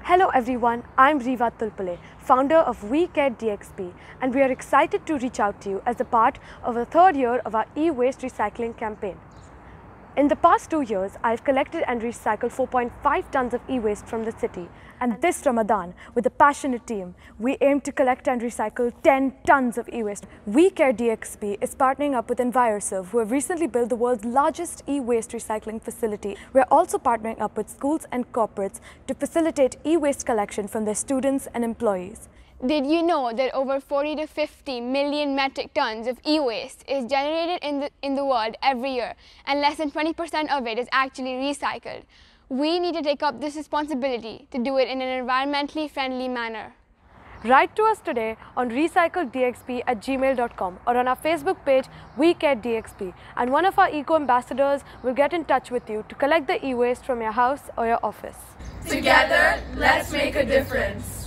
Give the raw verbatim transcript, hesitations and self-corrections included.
Hello everyone, I'm Riva Tulpale, founder of We Care D X P, and we are excited to reach out to you as a part of the third year of our e-waste recycling campaign. In the past two years, I've collected and recycled four point five tons of e-waste from the city. And this Ramadan, with a passionate team, we aim to collect and recycle ten tons of e-waste. We Care D X P is partnering up with Enviroserve, who have recently built the world's largest e-waste recycling facility. We're also partnering up with schools and corporates to facilitate e-waste collection from their students and employees. Did you know that over forty to fifty million metric tons of e-waste is generated in the, in the world every year, and less than twenty percent of it is actually recycled? We need to take up this responsibility to do it in an environmentally friendly manner. Write to us today on recycle d x p at gmail dot com or on our Facebook page We Care D X P, and one of our eco ambassadors will get in touch with you to collect the e-waste from your house or your office. Together, let's make a difference.